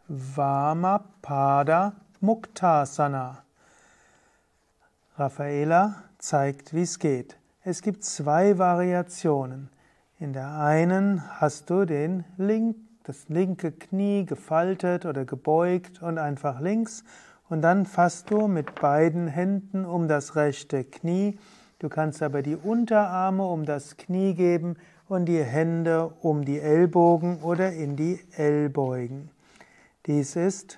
Vamapada Muktasana. Raffaela zeigt, wie es geht. Es gibt zwei Variationen. In der einen hast du das linke Knie gefaltet oder gebeugt und einfach links, und dann fasst du mit beiden Händen um das rechte Knie. Du kannst aber die Unterarme um das Knie geben und die Hände um die Ellbogen oder in die Ellbeugen. Dies ist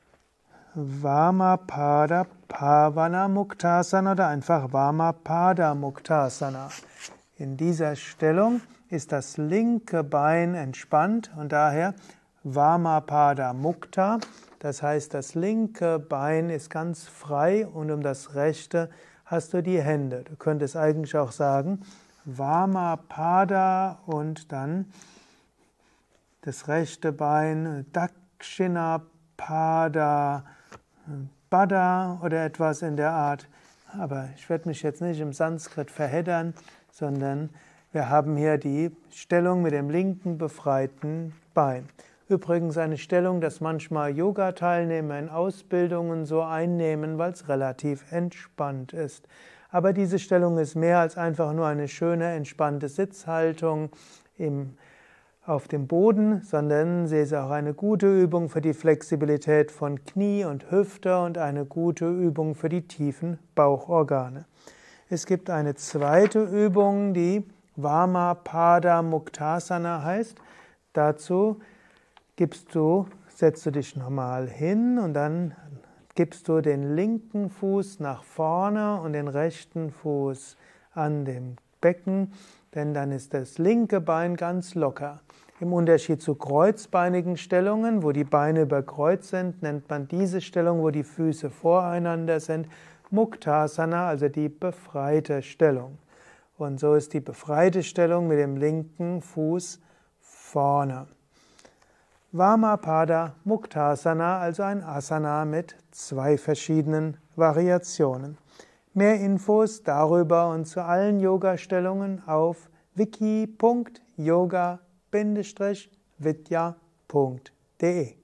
Vamapada Pavana Muktasana oder einfach Vamapada Muktasana. In dieser Stellung ist das linke Bein entspannt und daher Vamapada Mukta. Das heißt, das linke Bein ist ganz frei und um das rechte hast du die Hände. Du könntest eigentlich auch sagen Vamapada und dann das rechte Bein Dakshinapada Pada oder etwas in der Art. Aber ich werde mich jetzt nicht im Sanskrit verheddern, sondern wir haben hier die Stellung mit dem linken befreiten Bein. Übrigens eine Stellung, dass manchmal Yoga-Teilnehmer in Ausbildungen so einnehmen, weil es relativ entspannt ist. Aber diese Stellung ist mehr als einfach nur eine schöne, entspannte Sitzhaltung auf dem Boden, sondern sie ist auch eine gute Übung für die Flexibilität von Knie und Hüfte und eine gute Übung für die tiefen Bauchorgane. Es gibt eine zweite Übung, die Vamapada Muktasana heißt. Dazu setzt du dich normal hin und dann gibst du den linken Fuß nach vorne und den rechten Fuß an dem Becken, denn dann ist das linke Bein ganz locker. Im Unterschied zu kreuzbeinigen Stellungen, wo die Beine überkreuzt sind, nennt man diese Stellung, wo die Füße voreinander sind, Muktasana, also die befreite Stellung. Und so ist die befreite Stellung mit dem linken Fuß vorne. Vamapada Muktasana, also ein Asana mit zwei verschiedenen Variationen. Mehr Infos darüber und zu allen Yoga-Stellungen auf wiki.yoga-vidya.de